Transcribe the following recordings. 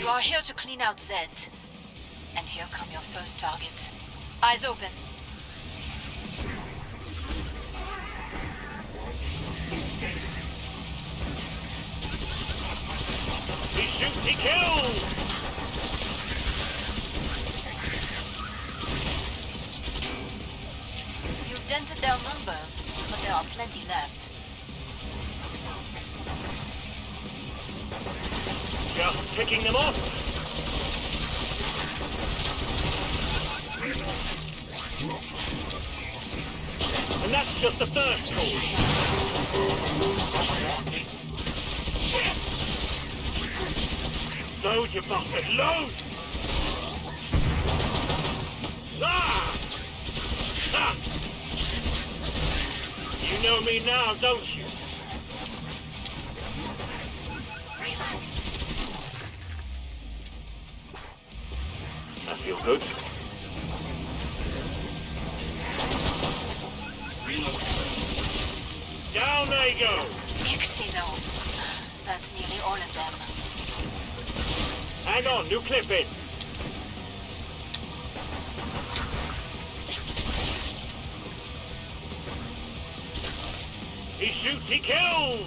You are here to clean out Zeds. And here come your first targets. Eyes open. He shoots, he kills! You've dented their numbers, but there are plenty left. Just picking them off. And that's just the first call. Load, you bastard, load! Ah! Ah! You know me now, don't you? I feel good. Down they go! Ixino. That's nearly all of them. Hang on, new clip in. He shoots, he kills!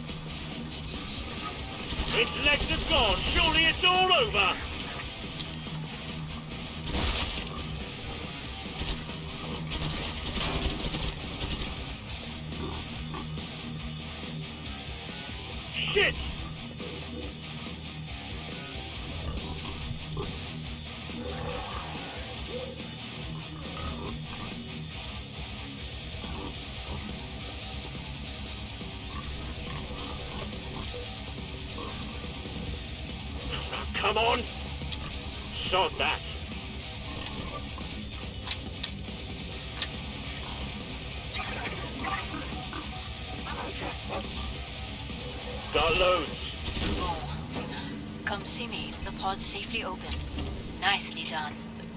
Its legs have gone, surely it's all over! Shit! Come on! Sod that! Got loads. Oh. Come see me. The pod's safely open. Nicely done.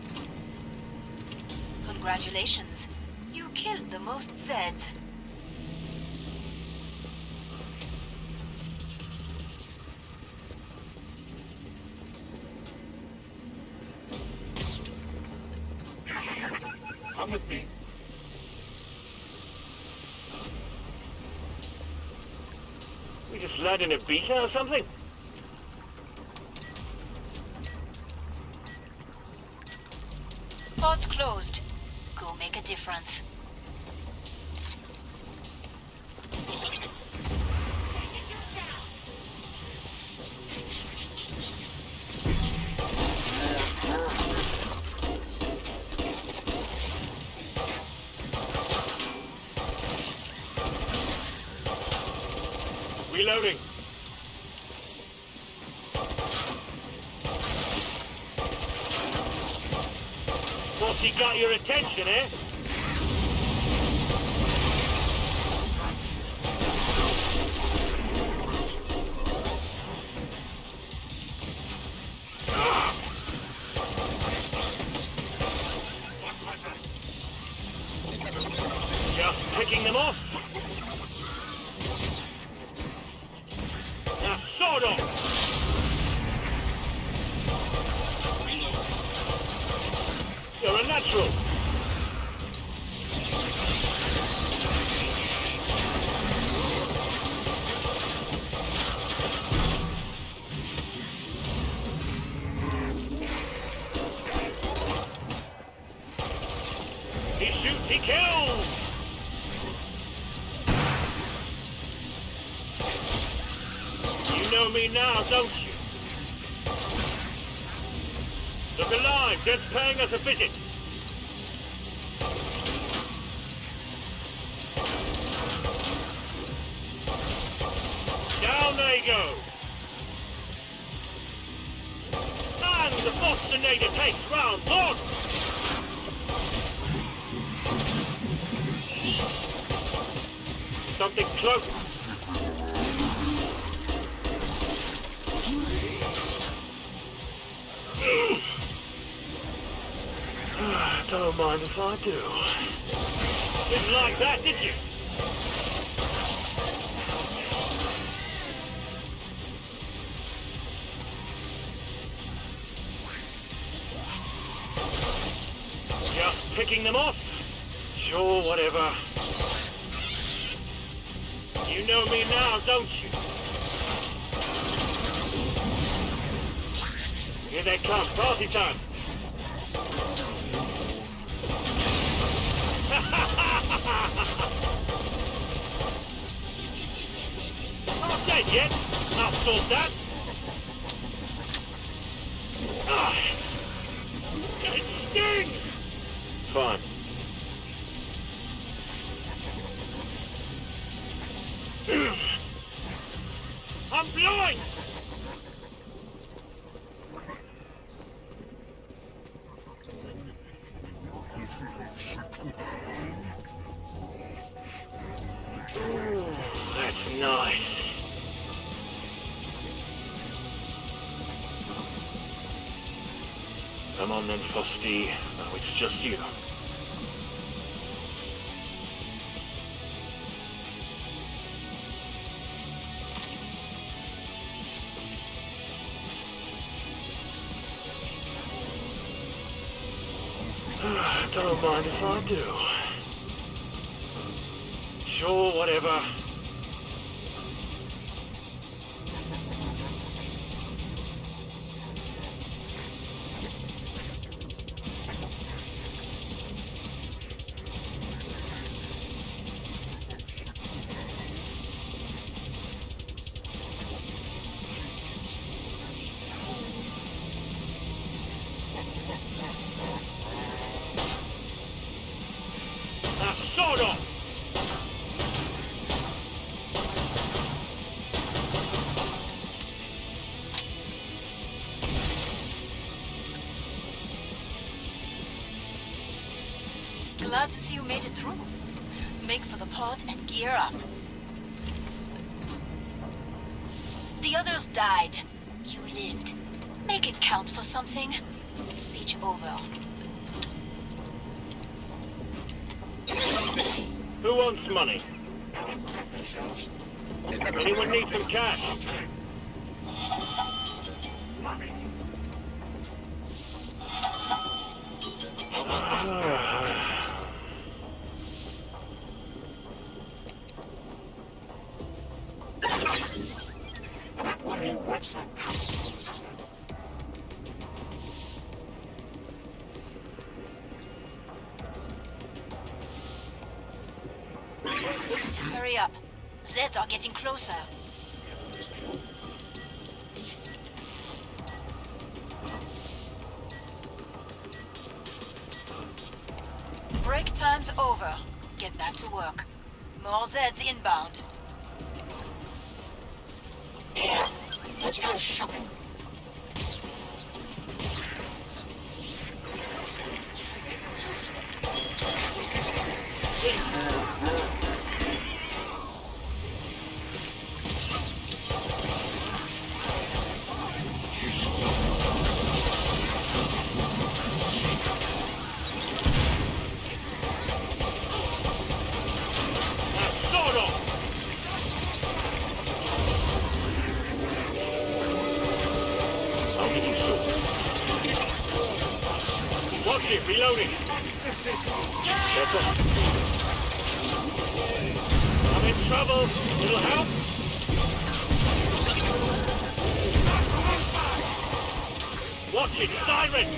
Congratulations. You killed the most Zeds. Come with me. We just landed in a beaker or something? Pod's closed. Go make a difference. Reloading. What's he got your attention, eh? Just picking them off. Now, sword off. You're a natural. He shoots, he kills! You know me now, don't you? Look alive, Dead's paying us a visit. Down they go. And the Bostonator takes round one. Something close. Don't mind if I do. Didn't like that, did you? picking them off? Sure, whatever. You know me now, don't you? Here they come, party time! Not dead yet. I'll sort that. It stings! Fine. I'm blind! Ooh, that's nice. Come on then, Frosty. Now it's just you. Don't mind if I do. Sure, whatever. Sword off! Glad to see you made it through. Make for the pod and gear up. The others died. You lived. Make it count for something. Speech over. Who wants money? Anyone need some cash? Hurry up. Zeds are getting closer. Break time's over. Get back to work. More Zeds inbound. Let's go shopping. Reloading. That's it. I'm in trouble. It'll help. Watch it, siren.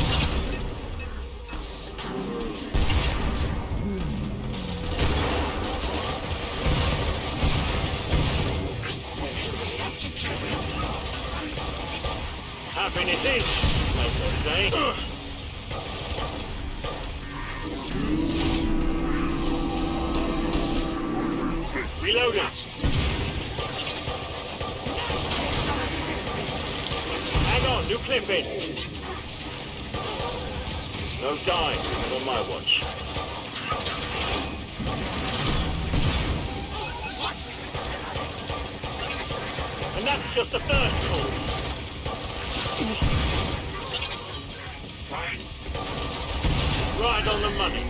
Happiness is, as they say. Reloading. Hang on, new clip in. No dying, not on my watch. And that's just the first call. Right on the money.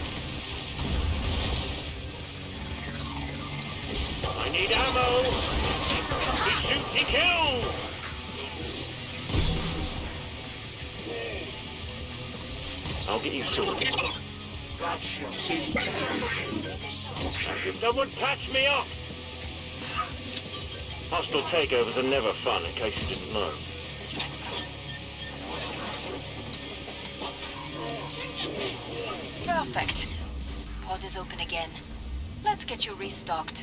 I need ammo! He killed! I'll get you sorted. Gotcha. Someone patch me up! Hostile takeovers are never fun, in case you didn't know. Perfect. Pod is open again. Let's get you restocked.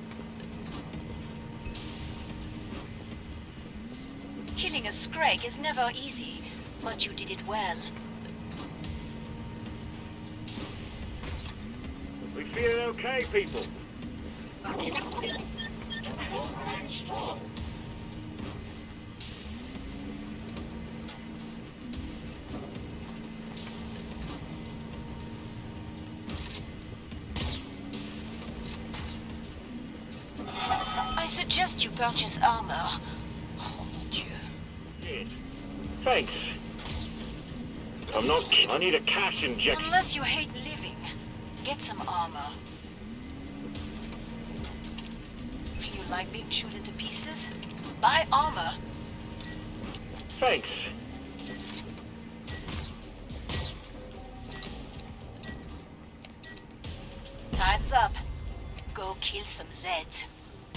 Killing a Scrag is never easy, but you did it well. We feeling okay, people? I suggest you purchase armor. Oh, mon Dieu. Yes. Thanks. I'm not... I need a cash injection. Unless you hate living, get some armor. You like being chewed into pieces? Buy armor. Thanks. Time's up. Go kill some Zeds.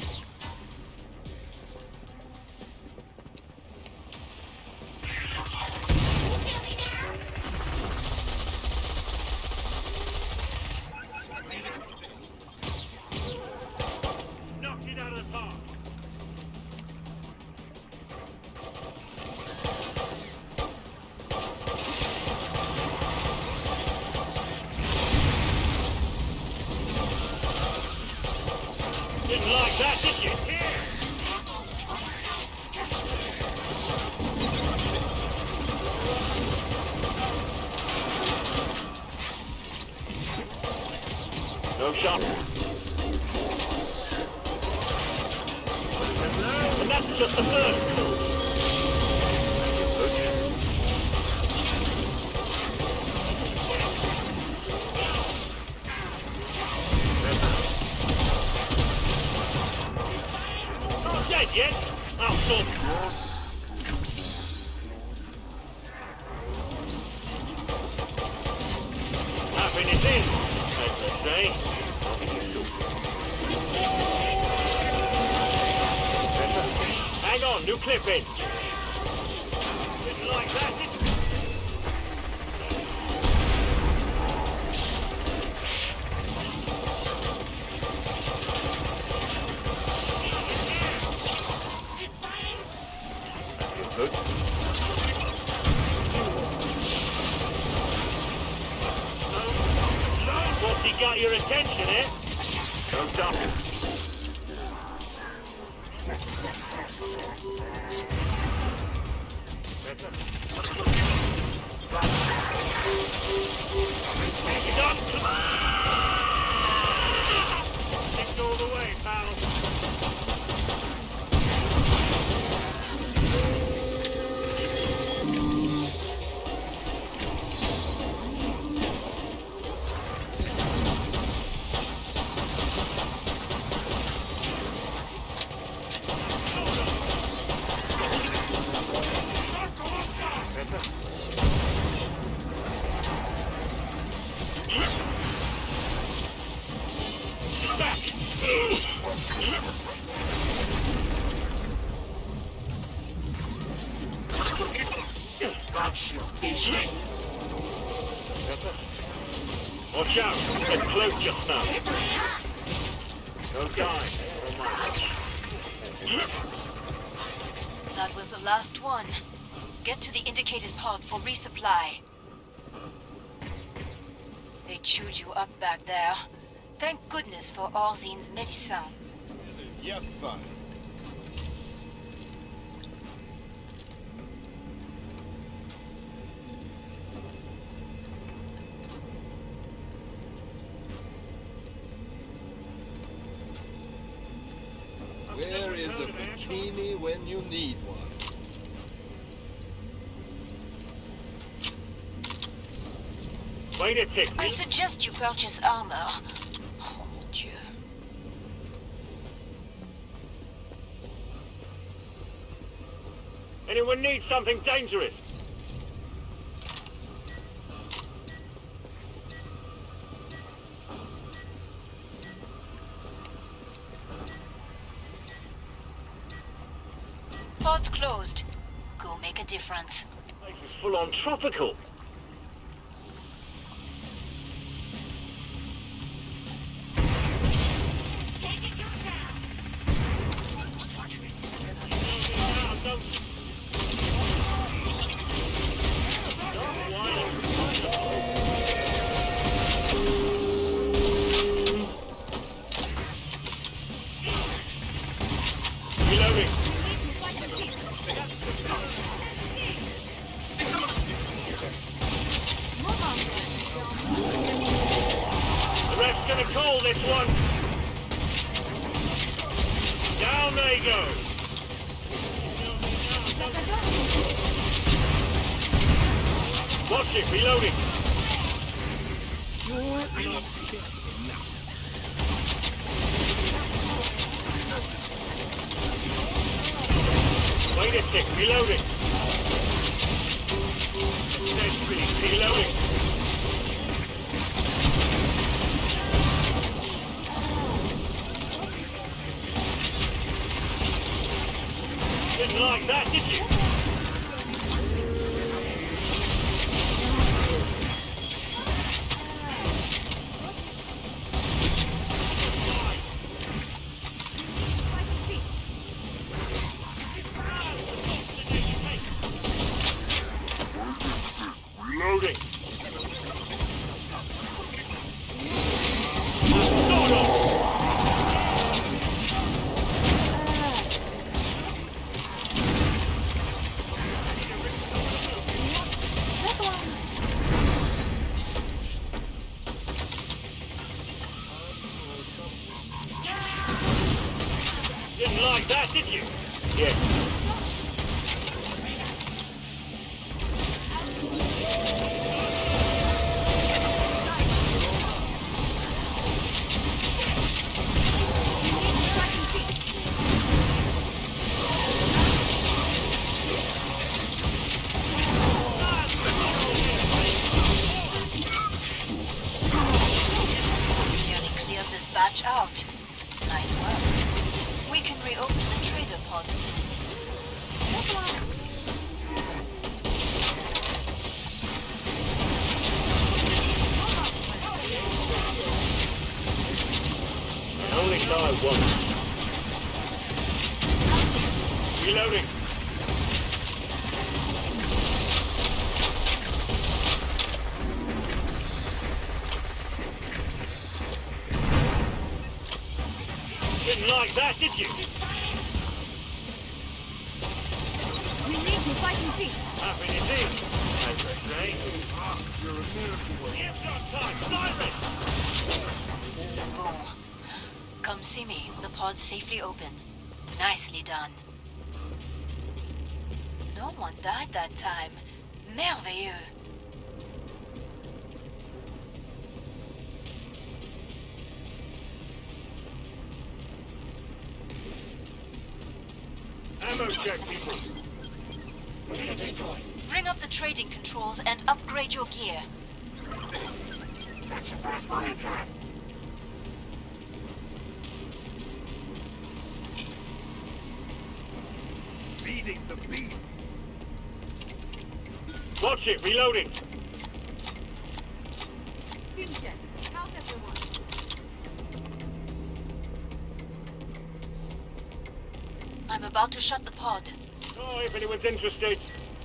Knocked it out of the park. Didn't like that, did you? Here! No shot. And that's just the first. Not dead yet. I'll sort it. Happiness is, as they say. I'll get you sorted. Hang on, new clip in. Didn't like that, did you? Good. What's he got your attention, eh? Go dump. It's all the way, pal. Gotcha. Watch out, get close just now. Don't die. That was the last one. Get to the indicated pod for resupply. They chewed you up back there. Thank goodness for Orzine's medicine. Yes, fine. Where is a bikini when you need one? Wait a tick. I suggest you purchase armor. Oh, mon Dieu. Anyone need something dangerous? Pod's closed. Go make a difference. This is full on tropical. Gonna call this one. Down they go. Watch it, reloading. Wait a tick, reloading. Reloading. Didn't like that, did you? Reloading. Sword off. Didn't like that, did you? Yeah. Nearly cleared this batch out. Nice work. We can reopen the trader pod soon. Only die once. Reloading. Didn't like that, did you? We need you fighting feet. Happy to see, as they say. You're a miracle. You've got time, silence! Come see me. The pod's safely open. Nicely done. No one died that time. Merveilleux. Ammo check, people. Bring up the trading controls and upgrade your gear. That's the best one I can. Feeding the beast. Watch it, reloading. Dimsha, how's everyone? I'm about to shut the pod. Oh, if anyone's interested.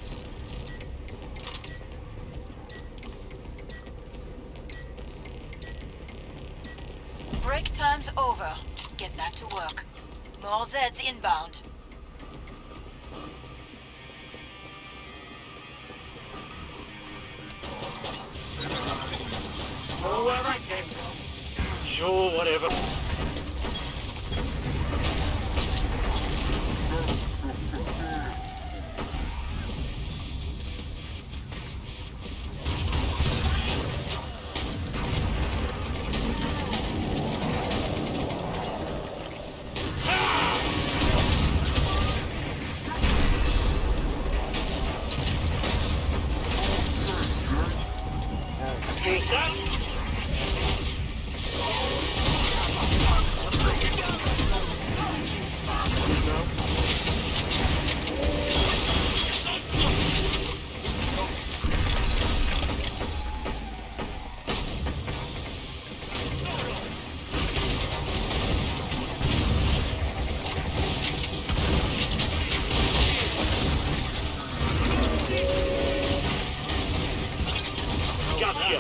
Break time's over. Get back to work. More Zeds inbound. Know where I came from. Sure, whatever.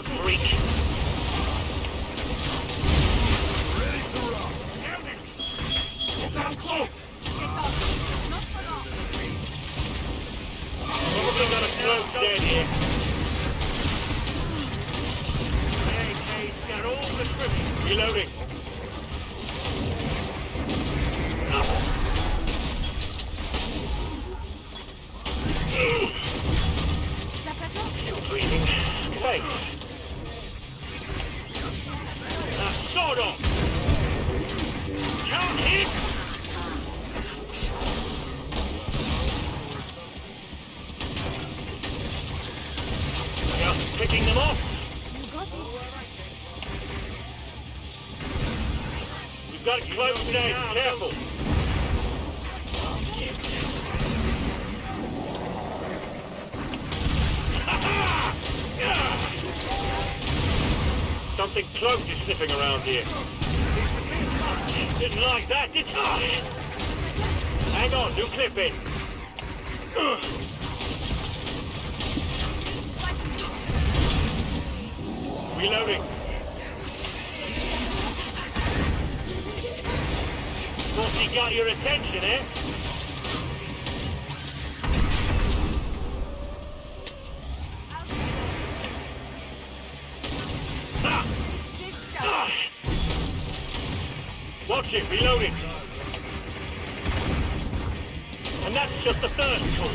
freak! Ready to rock. It's on cloak. Get up. Not for long. Probably got a cloak dead here. AK's got all the trimming. Reloading. Still breathing. Thanks. Sword off! Count hit! Just picking them off. You got it. We've got close today. Careful. Something cloaked is sniffing around here. Didn't like that, did you? Hang on, new clip in. Reloading. Thought he got your attention, eh? Watch it, reloading. And that's just the first call.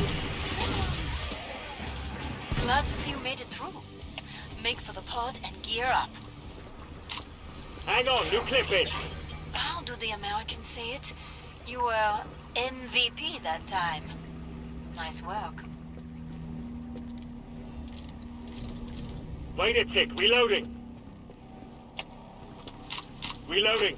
Glad to see you made it through. Make for the pod and gear up. Hang on, new clip in. How do the Americans say it? You were MVP that time. Nice work. Wait a tick, reloading. Reloading.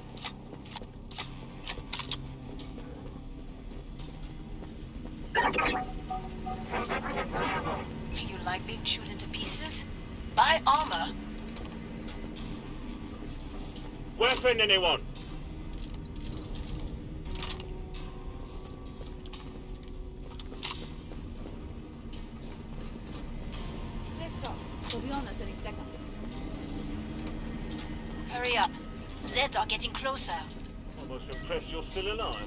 You like being chewed into pieces? Buy armor. Weapon, anyone? Let's stop. We'll be on us any second. Hurry up. Zeds are getting closer. Almost impressed you're still alive.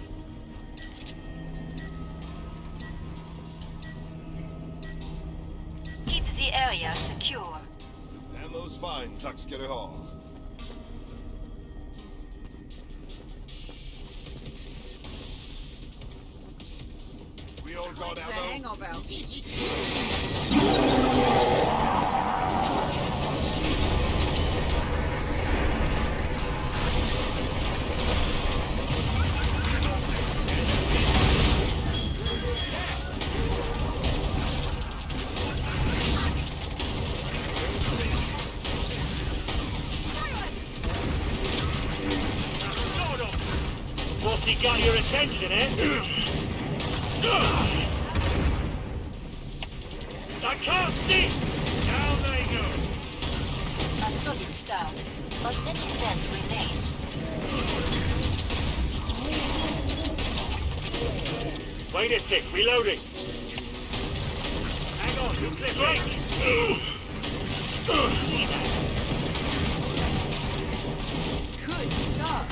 Keep the area secure. Ammo's fine, Tuxketty Hall. We all got It's a ammo. hangover. Thought he got your attention, eh? I can't see! Down they go! A solid start, but many Zeds remain. Wait a tick, reloading. Hang on, you clip break! Good start.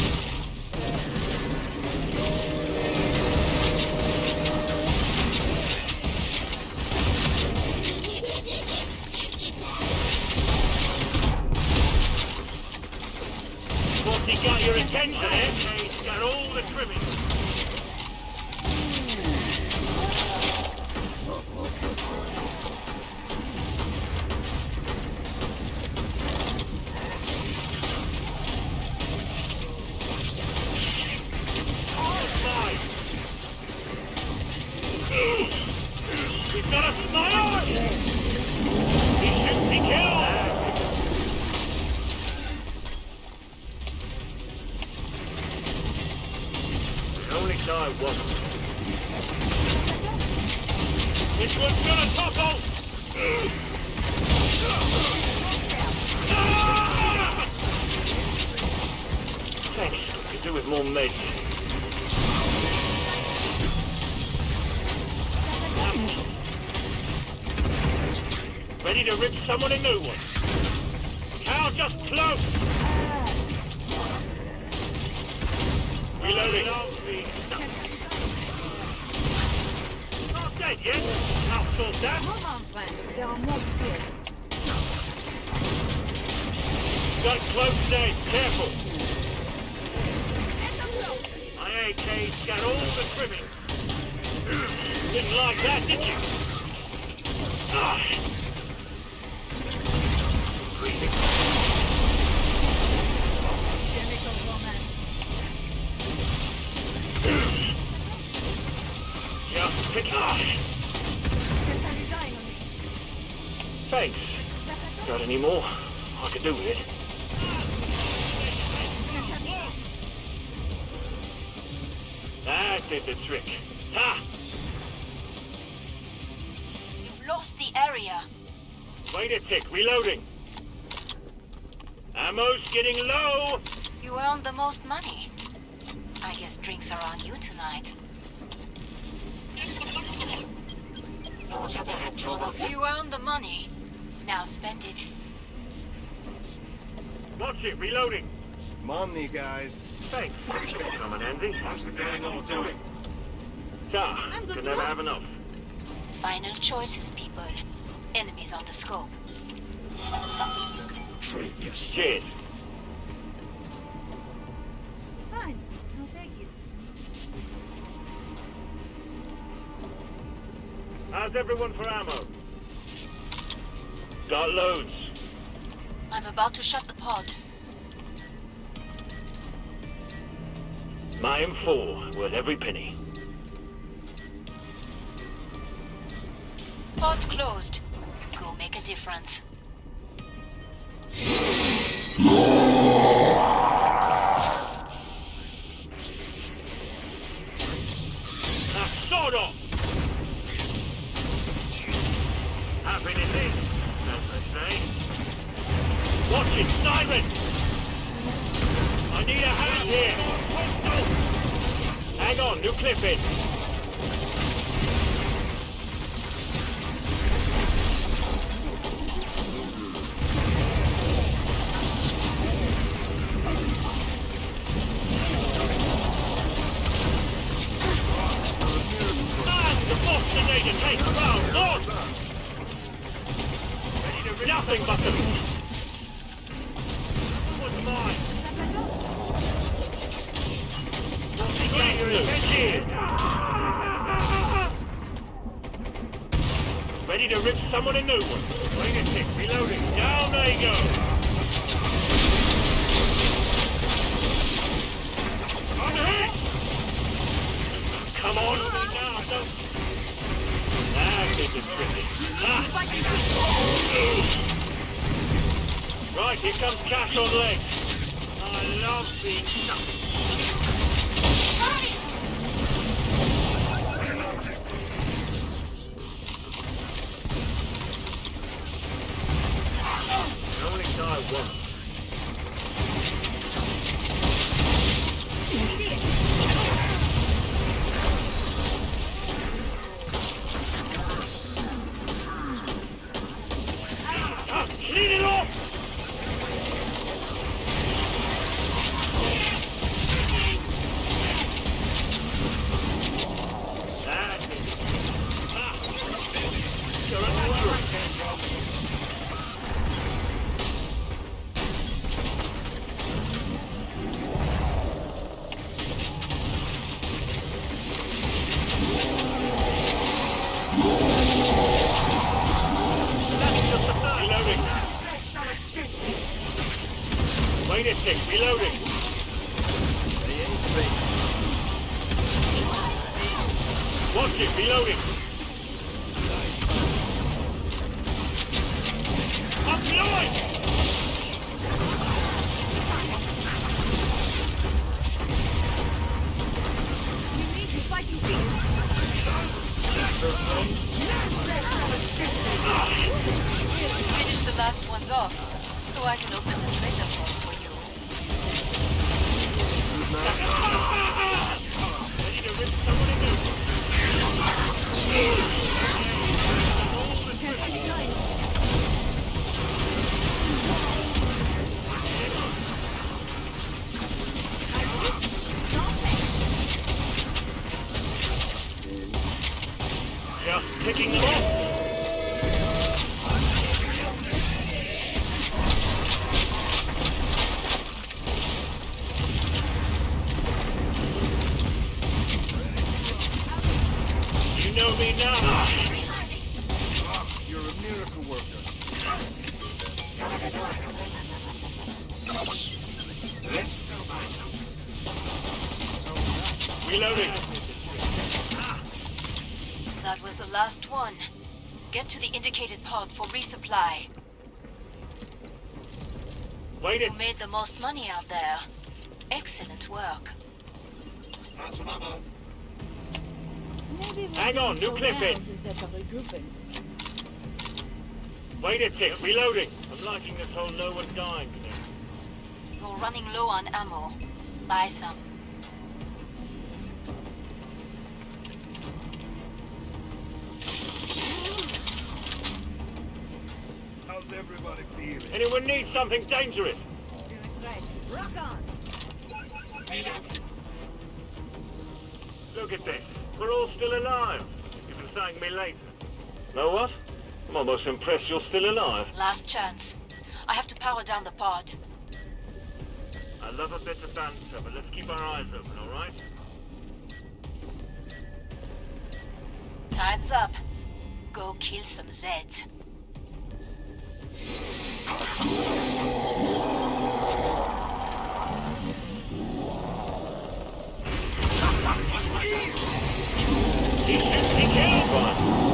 Thought he got your attention, eh? He's got all the trimming. We've got a smile! He shoots, he kills! Only die once. This one's gonna topple! Thanks, could do with more meds. Ready to rip someone a new one. Now just close! Reloading. Not dead yet. I'll sort that. Hold on, friends. There are more to fear. Got close days. Careful. My AK's got all the trimmings. Didn't like that, did you? Ah. Chemical romance. Just pick up. You're dying on me. Thanks. Got any more? I could do with it. That did the trick. Ha! You've lost the area. Wait a tick. Reloading. Ammo's getting low. You earned the most money. I guess drinks are on you tonight. You earned the money. Now spend it. Watch it. Reloading. Money, guys. Thanks. Come on, Andy. How's the gang all doing? Ta. I'm good Can to never go. have enough. Final choices, people. Enemies on the scope. Trade yes. Cheers. Fine. I'll take it. How's everyone for ammo? Got loads. I'm about to shut the pod. My M4, worth every penny. Pod's closed. Go make a difference. Sword off! Happiness is, as they say. Watch it, Simon! I need a hand here! Hang on, new clip in. The boss grenade take round on! Ready to nothing but them! What's mine? What's he getting through? Ready to rip someone a new one. Wait a tick, reloading. Down they go! I'm hit! Come on! Now, don't... That did the tricky. Ah. Right, here comes Cash on legs. I love being stuck. You only die once. Ah, clean it off! That's it. Ah. You're a natural. Reloading. Wait a tick, reloading. They ain't fake. Watch it, reloading. I'm blowing! You need to fighting feet. Finish the last ones off, so I can open the treasure vault for you. Ready to rip someone a new one. just picking them off. You know me now. You're a miracle worker. Let's go buy something. Reloading. That was the last one. Get to the indicated pod for resupply. Wait You it. made the most money out there. Excellent work. Found some ammo. Maybe Hang on, new clip in. instead of regrouping. Wait a tick. Reloading. I'm liking this whole no one dying thing. You're running low on ammo. Buy some. How's everybody feeling? Anyone need something dangerous? Doing great. Rock on! Look at this. We're all still alive. You can thank me later. Know what? I'm almost impressed you're still alive. Last chance. I have to power down the pod. I love a bit of banter, but let's keep our eyes open, all right? Time's up. Go kill some Zeds. He shoots, he kills one.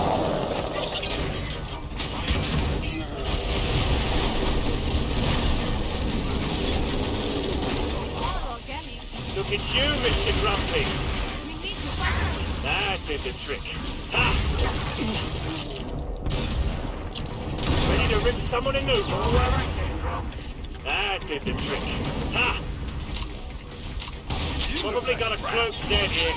All organic. Look at you, Mr. Grumpy. We need to find That did the trick. Ha! Ready to rip someone a new? That did the trick. Ha! Probably got a cloak dead here.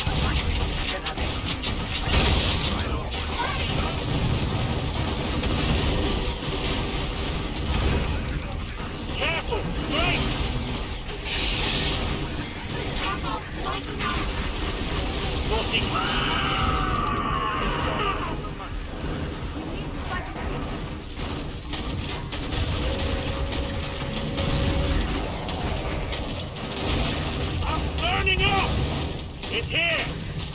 Careful! Great! I'm burning up! It's here!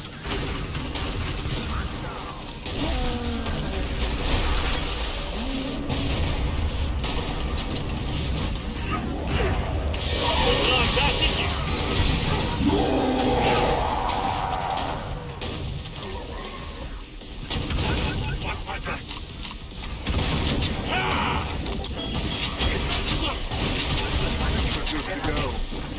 Didn't like that, did you? Watch my back. Good to go.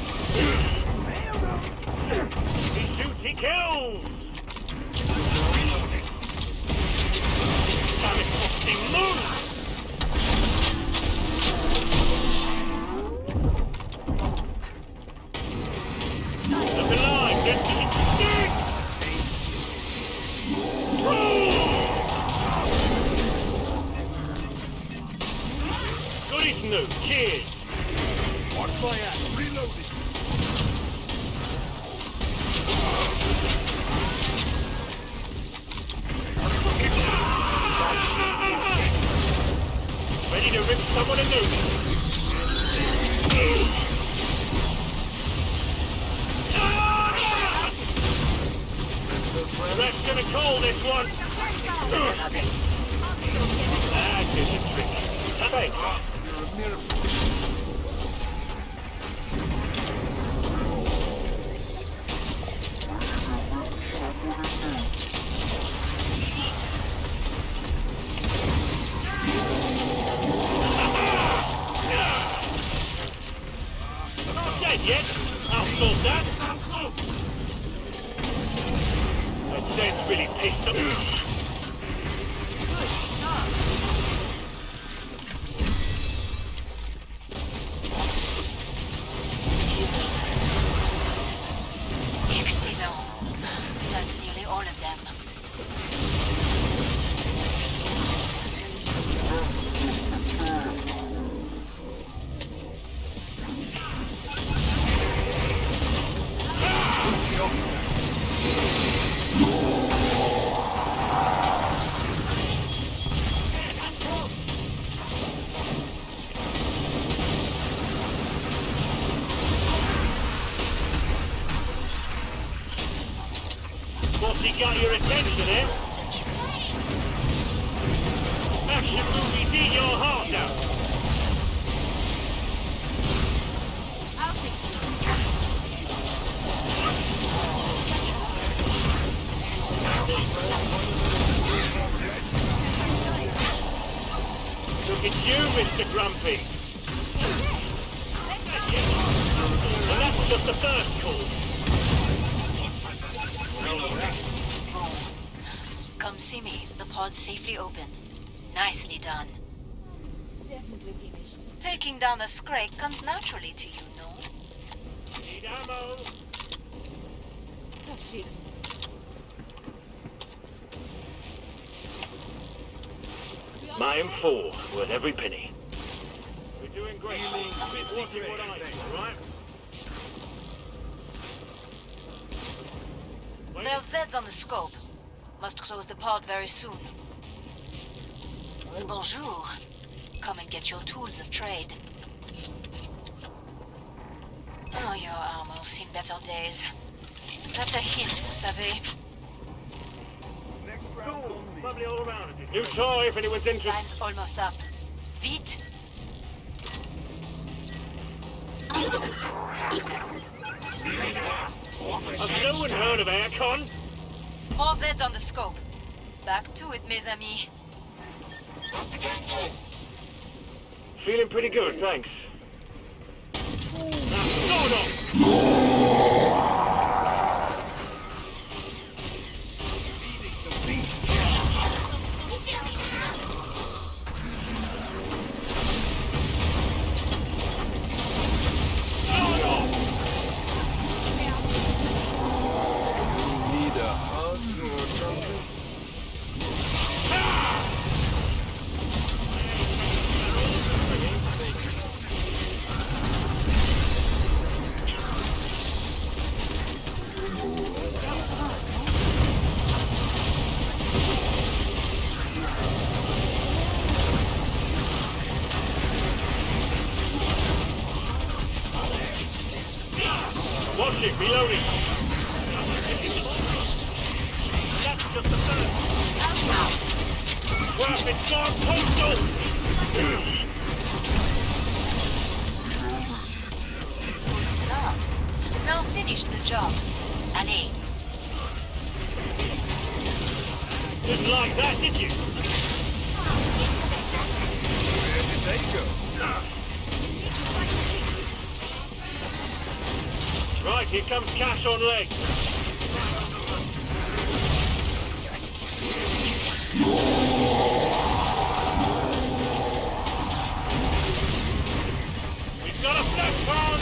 He shoots, he kills! Reloading. Damn it, fucking move! Look alive, get to it! Goody Snoop, cheers! Watch my ass. Reloading. Ready to rip someone a new? Red's gonna call this one. That is a trick. Thanks. You're a miracle. Not dead yet. I'll sort that. That Zed's really pissed off. Excellent. That's nearly all of them. He got your attention, eh? Action movies eat your heart out. I'll fix it. Look at you, Mr. Grumpy. And that's just the first call. Come see me. The pod's safely open. Nicely done. Definitely finished. Taking down a Scrake comes naturally to you, no? Need ammo. Tough shit. Mine 4, worth every penny. We're doing great. Watching what I do, alright? There's Zeds on the scope. Must close the pod very soon. Bonjour. Come and get your tools of trade. Oh, your armor's seen better days. That's a hint, vous savez. Cool. Lovely all around. New toy if anyone's interested. Time's almost up. Vite! Has no one heard of Aircon? More Zeds on the scope. Back to it, mes amis. Feeling pretty good, thanks. Now, sword off! Need a hug or something? Watch it, reloading. That's just the first. Rapid fire postal! Start. Now finish the job. Allez. Didn't like that, did you? Where did they go? Right, here comes Cash on legs. We've got a flash pan!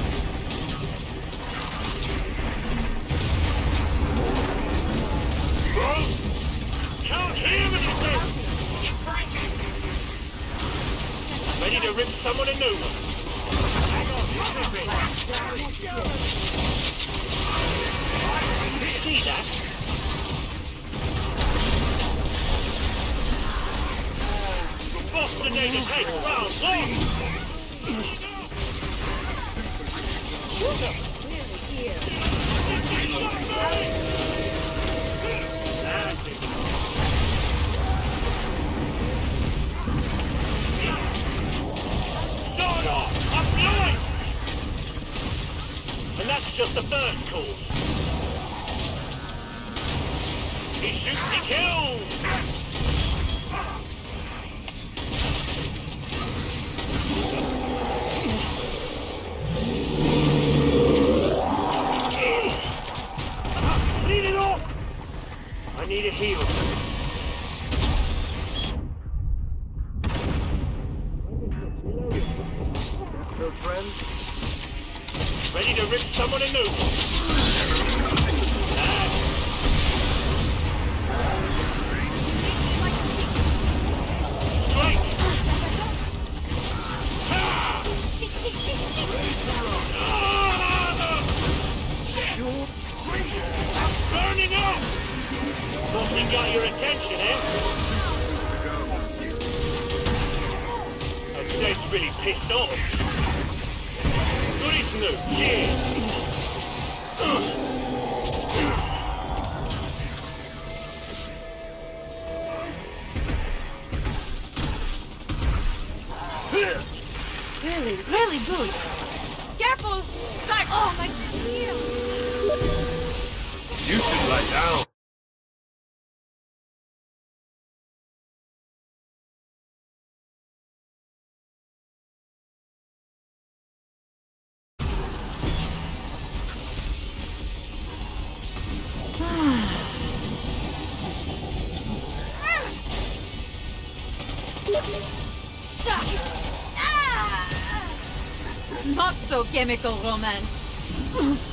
Can't hear anything! Ready to rip someone a new one. Hang on, see that? Boston Nader takes round 1! That's it. Sword off! I'm blind! And that's just the first call. He shoots, he kills! Lead it off! I need a heal. Her friend? Ready to rip someone a new one. Straight! Burning up! Mostly got your attention, eh? I'd say it's really pissed off. Goody Snoop, cheers! Good. Careful! Start! Oh, my heel! You should lie down. Not so chemical romance.